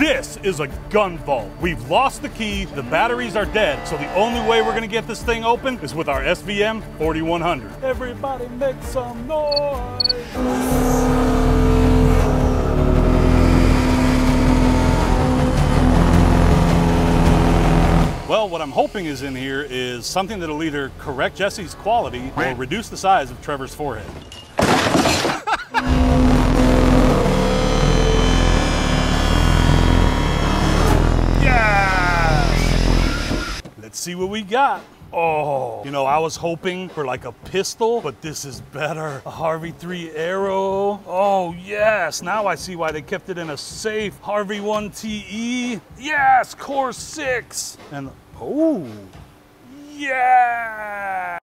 This is a gun vault. We've lost the key, the batteries are dead, so the only way we're gonna get this thing open is with our SVM 4100. Everybody make some noise. Well, what I'm hoping is in here is something that'll either correct Jesse's quality or reduce the size of Trevor's forehead. Yes! Let's see what we got. Oh, you know, I was hoping for like a pistol, but this is better. A Harvey 3 Arrow. Oh, yes. Now I see why they kept it in a safe. Harvey 1 TE. Yes, Core 6. And, oh, yeah.